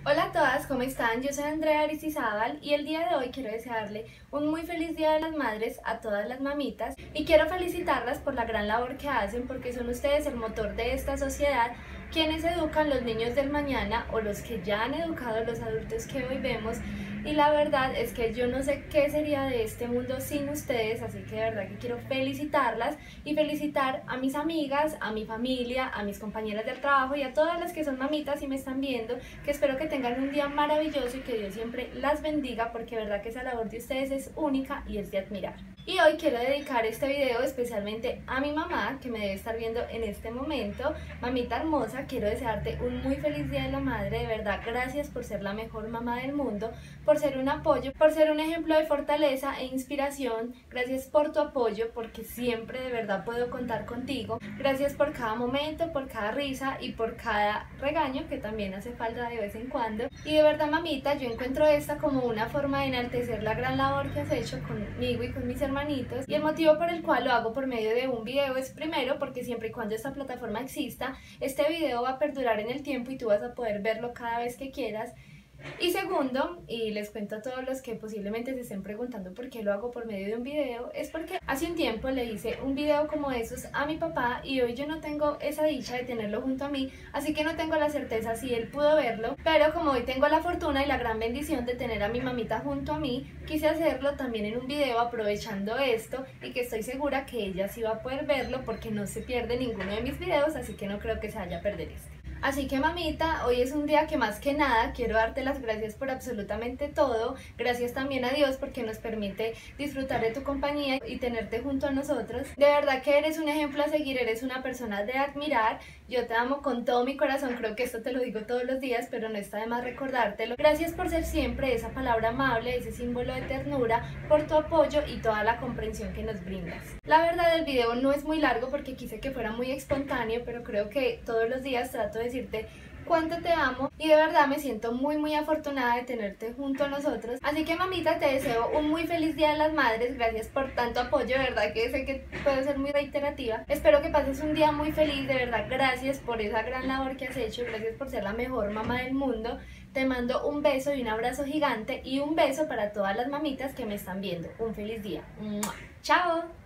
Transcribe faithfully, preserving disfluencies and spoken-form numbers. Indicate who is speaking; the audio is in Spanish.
Speaker 1: Hola a todas, ¿cómo están? Yo soy Andrea Aristizábal y el día de hoy quiero desearle un muy feliz Día de las Madres a todas las mamitas y quiero felicitarlas por la gran labor que hacen porque son ustedes el motor de esta sociedad, quienes educan los niños del mañana o los que ya han educado a los adultos que hoy vemos, y la verdad es que yo no sé qué sería de este mundo sin ustedes, así que de verdad que quiero felicitarlas y felicitar a mis amigas, a mi familia, a mis compañeras del trabajo y a todas las que son mamitas y me están viendo, que espero que tengan un día maravilloso y que Dios siempre las bendiga, porque de verdad que esa labor de ustedes es única y es de admirar. Y hoy quiero dedicar este video especialmente a mi mamá, que me debe estar viendo en este momento. Mamita hermosa, quiero desearte un muy feliz Día de la Madre, de verdad gracias por ser la mejor mamá del mundo, por ser un apoyo, por ser un ejemplo de fortaleza e inspiración. Gracias por tu apoyo, porque siempre de verdad puedo contar contigo. Gracias por cada momento, por cada risa y por cada regaño que también hace falta de vez en cuando. Y de verdad, mamita, yo encuentro esta como una forma de enaltecer la gran labor que has hecho conmigo y con mis hermanitos, y el motivo por el cual lo hago por medio de un video es primero porque siempre y cuando esta plataforma exista, este video va a perdurar en el tiempo y tú vas a poder verlo cada vez que quieras. Y segundo, y les cuento a todos los que posiblemente se estén preguntando por qué lo hago por medio de un video, es porque hace un tiempo le hice un video como esos a mi papá y hoy yo no tengo esa dicha de tenerlo junto a mí, así que no tengo la certeza si él pudo verlo, pero como hoy tengo la fortuna y la gran bendición de tener a mi mamita junto a mí, quise hacerlo también en un video aprovechando esto y que estoy segura que ella sí va a poder verlo porque no se pierde ninguno de mis videos, así que no creo que se vaya a perder este. Así que mamita, hoy es un día que más que nada quiero darte las gracias por absolutamente todo. Gracias también a Dios porque nos permite disfrutar de tu compañía y tenerte junto a nosotros. De verdad que eres un ejemplo a seguir, eres una persona de admirar. Yo te amo con todo mi corazón, creo que esto te lo digo todos los días, pero no está de más recordártelo. Gracias por ser siempre esa palabra amable, ese símbolo de ternura, por tu apoyo y toda la comprensión que nos brindas. La verdad, el video no es muy largo porque quise que fuera muy espontáneo, pero creo que todos los días trato de decirte cuánto te amo y de verdad me siento muy muy afortunada de tenerte junto a nosotros. Así que mamita, te deseo un muy feliz Día de las Madres, gracias por tanto apoyo, de verdad que sé que puedo ser muy reiterativa. Espero que pases un día muy feliz, de verdad gracias por esa gran labor que has hecho, gracias por ser la mejor mamá del mundo. Te mando un beso y un abrazo gigante y un beso para todas las mamitas que me están viendo. Un feliz día. ¡Mua! ¡Chao!